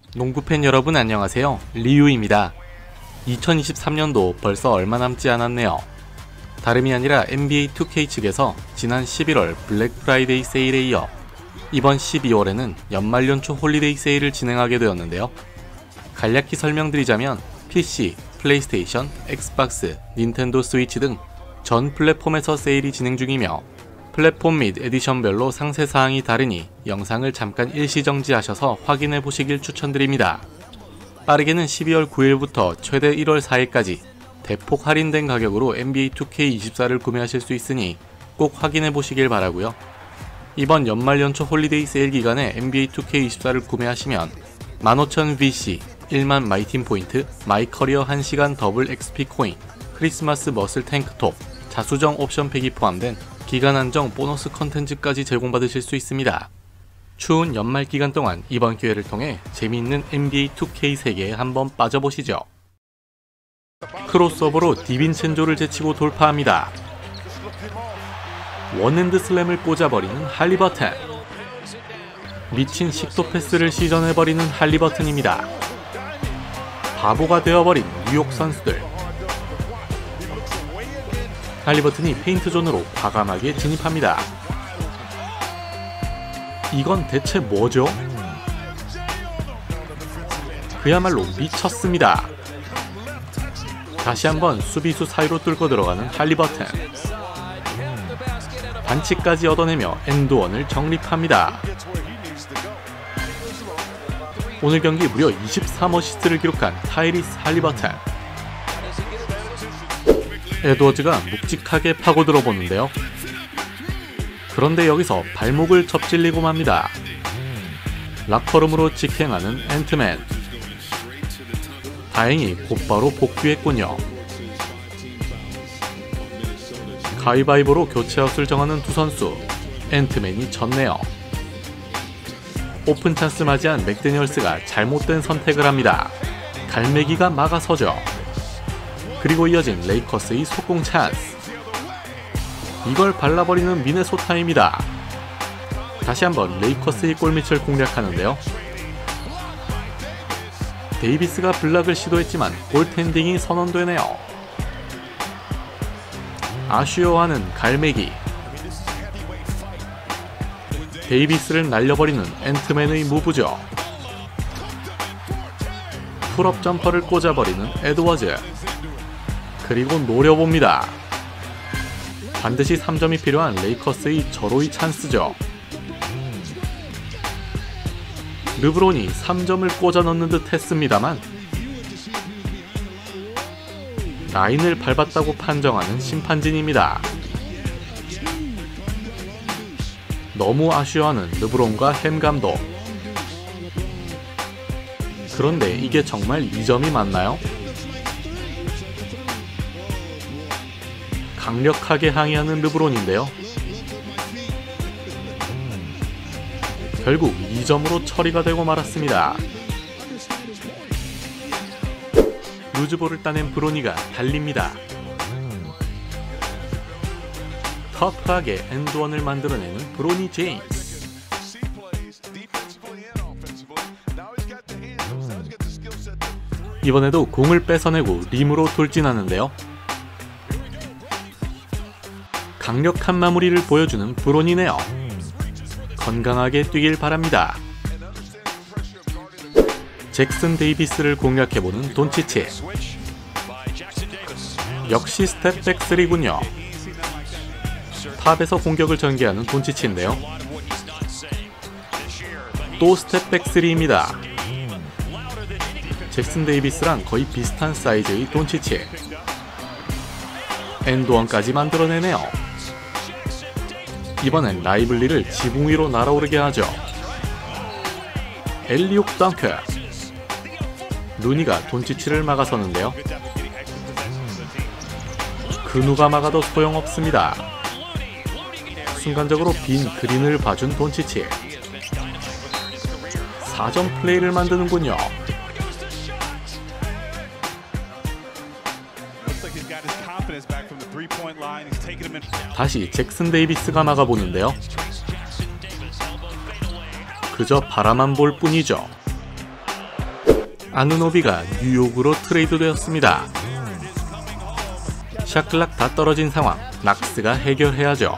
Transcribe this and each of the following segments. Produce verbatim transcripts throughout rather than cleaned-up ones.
농구팬 여러분 안녕하세요. 리우입니다. 이천이십삼 년도 벌써 얼마 남지 않았네요. 다름이 아니라 엔비에이 투케이 측에서 지난 십일월 블랙 프라이데이 세일에 이어 이번 십이월에는 연말연초 홀리데이 세일을 진행하게 되었는데요. 간략히 설명드리자면 피씨, 플레이스테이션, 엑스박스, 닌텐도 스위치 등 전 플랫폼에서 세일이 진행 중이며 플랫폼 및 에디션별로 상세사항이 다르니 영상을 잠깐 일시정지하셔서 확인해 보시길 추천드립니다. 빠르게는 십이월 구일부터 최대 일월 사일까지 대폭 할인된 가격으로 엔비에이 투케이 이십사를 구매하실 수 있으니 꼭 확인해 보시길 바라고요. 이번 연말연초 홀리데이 세일 기간에 엔비에이 투케이 이십사를 구매하시면 만 오천 브이씨, 일만 마이팀 포인트, 마이커리어 한 시간 더블 엑스피 코인, 크리스마스 머슬 탱크톱, 자수정 옵션팩이 포함된 기간 한정 보너스 컨텐츠까지 제공받으실 수 있습니다. 추운 연말 기간 동안 이번 기회를 통해 재미있는 엔비에이 투케이 세계에 한번 빠져보시죠. 크로스오버로 디빈첸조를 제치고 돌파합니다. 원핸드 슬램을 꽂아버리는 할리버튼. 미친 식도 패스를 시전해버리는 할리버튼입니다. 바보가 되어버린 뉴욕 선수들. 할리버튼이 페인트 존으로 과감하게 진입합니다. 이건 대체 뭐죠? 그야말로 미쳤습니다. 다시 한번 수비수 사이로 뚫고 들어가는 할리버튼. 반칙까지 얻어내며 엔드원을 정립합니다. 오늘 경기 무려 이십삼 어시스트를 기록한 타이리스 할리버튼. 에드워즈가 묵직하게 파고들어 보는데요. 그런데 여기서 발목을 접질리고 맙니다. 락커룸으로 직행하는 앤트맨. 다행히 곧바로 복귀했군요. 가위바위보로 교체아웃을 정하는 두 선수. 앤트맨이 졌네요. 오픈 찬스 맞이한 맥데니얼스가 잘못된 선택을 합니다. 갈매기가 막아서죠. 그리고 이어진 레이커스의 속공 찬스. 이걸 발라버리는 미네소타입니다. 다시 한번 레이커스의 골밑을 공략하는데요. 데이비스가 블락을 시도했지만 골텐딩이 선언되네요. 아쉬워하는 갈매기. 데이비스를 날려버리는 앤트맨의 무브죠. 풀업 점퍼를 꽂아버리는 에드워즈. 그리고 노려봅니다. 반드시 삼 점이 필요한 레이커스의 절호의 찬스죠. 르브론이 삼 점을 꽂아 넣는 듯 했습니다만 라인을 밟았다고 판정하는 심판진입니다. 너무 아쉬워하는 르브론과 햄 감독. 그런데 이게 정말 이 점이 맞나요? 강력하게 항의하는 르브론인데요. 결국 이 점으로 처리가 되고 말았습니다. 루즈볼을 따낸 브로니가 달립니다. 터프하게 엔드원을 만들어내는 브로니 제임스. 이번에도 공을 뺏어내고 림으로 돌진하는데요. 강력한 마무리를 보여주는 브론이네요. 건강하게 뛰길 바랍니다. 잭슨 데이비스를 공략해보는 돈치치. 역시 스텝백 삼군요. 탑에서 공격을 전개하는 돈치치인데요. 또 스텝백 삼입니다. 잭슨 데이비스랑 거의 비슷한 사이즈의 돈치치. 엔드원까지 만들어내네요. 이번엔 라이블리를 지붕 위로 날아오르게 하죠. 엘리옥 덩크. 루니가 돈치치를 막아서는데요. 그 누가 막아도 소용없습니다. 순간적으로 빈 그린을 봐준 돈치치. 사 점 플레이를 만드는군요. 다시 잭슨 데이비스가 막아보는데요. 그저 바라만 볼 뿐이죠. 아누노비가 뉴욕으로 트레이드되었습니다. 샤클락 다 떨어진 상황, 낙스가 해결해야죠.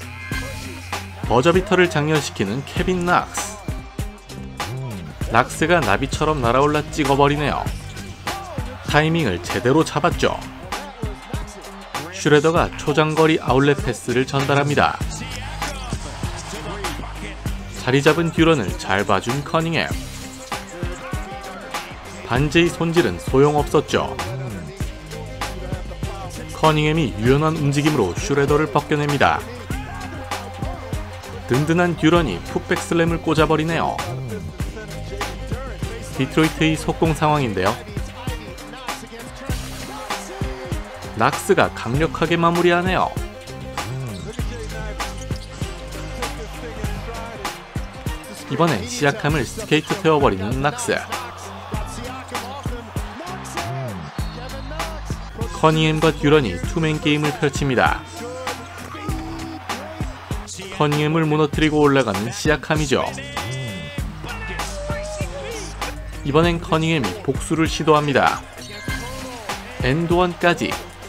버저비터를 장렬시키는 케빈 낙스. 낙스가 나비처럼 날아올라 찍어버리네요. 타이밍을 제대로 잡았죠. 슈레더가 초장거리 아울렛 패스를 전달합니다. 자리 잡은 듀런을 잘 봐준 커닝햄. 반제의 손질은 소용없었죠. 커닝햄이 유연한 움직임으로 슈레더를 벗겨냅니다. 든든한 듀런이 풋백 슬램을 꽂아버리네요. 디트로이트의 속공 상황인데요. 낙스가 강력하게 마무리하네요. 이번엔 시약함을 스케이트 태워버리는 낙스. 커닝햄과 듀런이 투맨 게임을 펼칩니다. 커닝햄을 무너뜨리고 올라가는 시약함이죠. 이번엔 커닝햄이 복수를 시도합니다. 엔드원까지.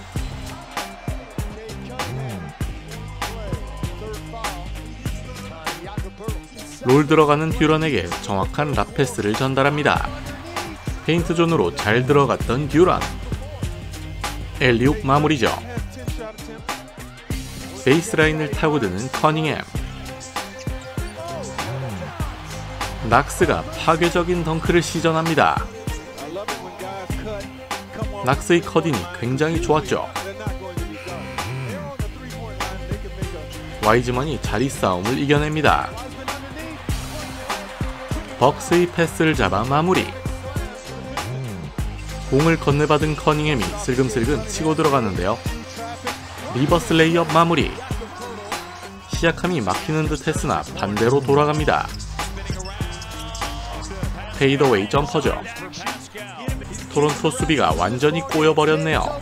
롤 들어가는 듀런에게 정확한 랍패스를 전달합니다. 페인트존으로 잘 들어갔던 듀런. 엘리옵 마무리죠. 베이스라인을 타고 드는 커닝햄. 낙스가 파괴적인 덩크를 시전합니다. 낙스의 컷인이 굉장히 좋았죠. 와이즈먼이 자리 싸움을 이겨냅니다. 벅스의 패스를 잡아 마무리. 공을 건네받은 커닝햄이 슬금슬금 치고 들어가는데요. 리버스 레이업 마무리. 시약함이 막히는 듯 했으나 반대로 돌아갑니다. 페이더웨이 점퍼죠. 토론토 수비가 완전히 꼬여버렸네요.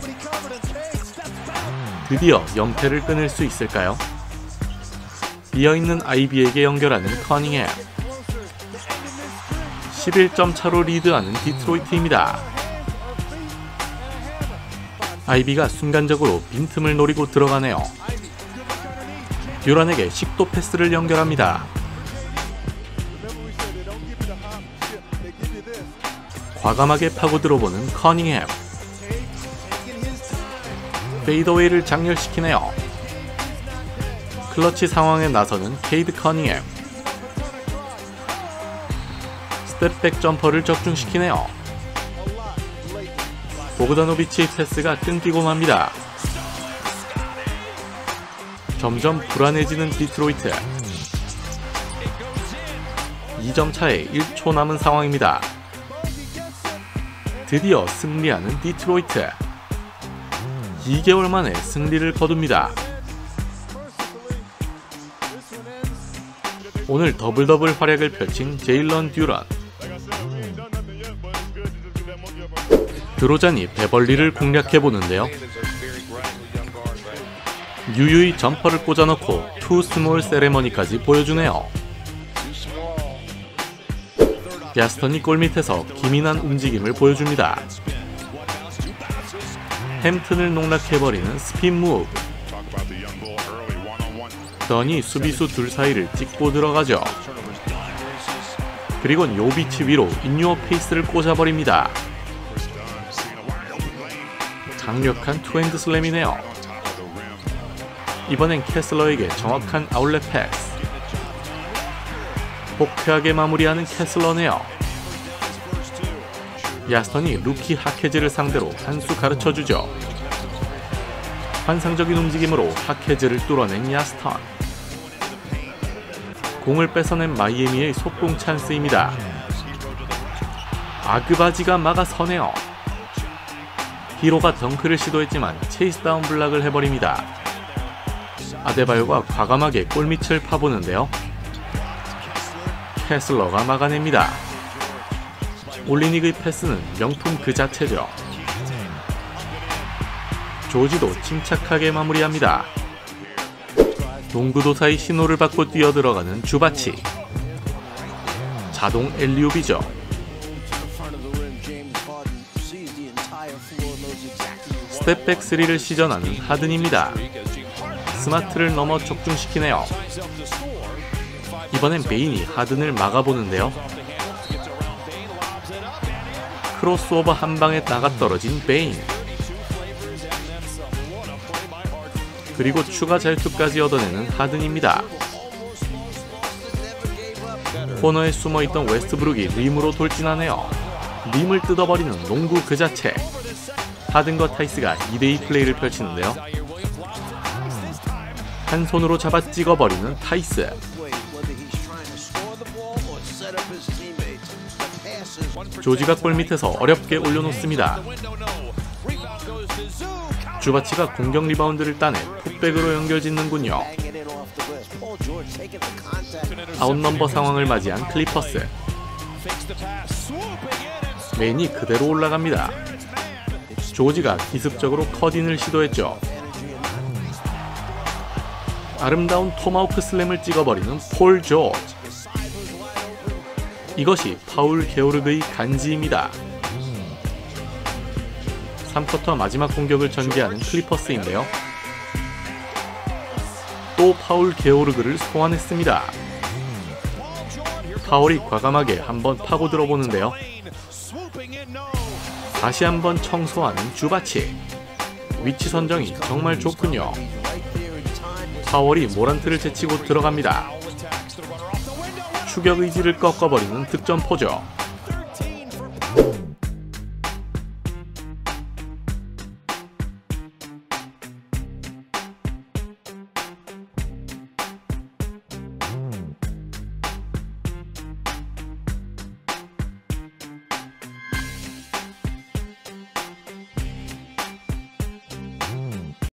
드디어 연패를 끊을 수 있을까요? 비어있는 아이비에게 연결하는 커닝햄. 십일 점 차로 리드하는 디트로이트입니다. 아이비가 순간적으로 빈틈을 노리고 들어가네요. 듀런에게 식도 패스를 연결합니다. 과감하게 파고들어보는 커닝햄. 페이더웨이를 장렬시키네요. 클러치 상황에 나서는 케이드 커닝햄. 스텝백 점퍼를 적중시키네요. 보그다노비치의 패스가 끊기고 맙니다. 점점 불안해지는 디트로이트. 이 점 차에 일 초 남은 상황입니다. 드디어 승리하는 디트로이트. 이 개월 만에 승리를 거둡니다. 오늘 더블 더블 활약을 펼친 제일런 듀런. 드로잔이 베벌리를 공략해보는데요. 유유히 점퍼를 꽂아넣고 투 스몰 세레머니까지 보여주네요. 야스턴이 골밑에서 기민한 움직임을 보여줍니다. 햄튼을 농락해버리는 스핀 무브. 던이 수비수 둘 사이를 찍고 들어가죠. 그리곤 요비치 위로 인유어 페이스를 꽂아버립니다. 강력한 투핸드 슬램이네요. 이번엔 캐슬러에게 정확한 아울렛 패스. 호쾌하게 마무리하는 캐슬러네요. 야스턴이 루키 하케즈를 상대로 한 수 가르쳐주죠. 환상적인 움직임으로 하케즈를 뚫어낸 야스턴. 공을 뺏어낸 마이애미의 속공 찬스입니다. 아그바지가 막아서네요. 히로가 덩크를 시도했지만 체이스 다운 블락을 해버립니다. 아데바요가 과감하게 골밑을 파보는데요. 캐슬러가 막아냅니다. 올리닉의 패스는 명품 그 자체죠. 조지도 침착하게 마무리합니다. 농구도사의 신호를 받고 뛰어들어가는 주바치. 자동 엘리옵이죠. 스텝백 쓰리를 시전하는 하든입니다. 스마트를 넘어 적중시키네요. 이번엔 베인이 하든을 막아보는데요. 크로스오버 한 방에 나가떨어진 베인. 그리고 추가 잘투까지 얻어내는 하든입니다. 코너에 숨어있던 웨스트브룩이 림으로 돌진하네요. 림을 뜯어버리는 농구 그 자체. 하든과 타이스가 이 대 이 플레이를 펼치는데요. 한 손으로 잡아 찍어버리는 타이스. 조지가 골밑에서 어렵게 올려놓습니다. 주바치가 공격 리바운드를 따내 풋백으로 연결짓는군요. 아웃넘버 상황을 맞이한 클리퍼스. 맨이 그대로 올라갑니다. 조지가 기습적으로 컷인을 시도했죠. 아름다운 토마호크 슬램을 찍어버리는 폴 조지. 이것이 파울 게오르그의 간지입니다. 삼 쿼터 마지막 공격을 전개하는 클리퍼스인데요. 또 파울 게오르그를 소환했습니다. 파울이 과감하게 한번 파고 들어보는데요. 다시 한번 청소하는 주바치. 위치 선정이 정말 좋군요. 파월이 모란트를 제치고 들어갑니다. 추격 의지를 꺾어버리는 득점포죠.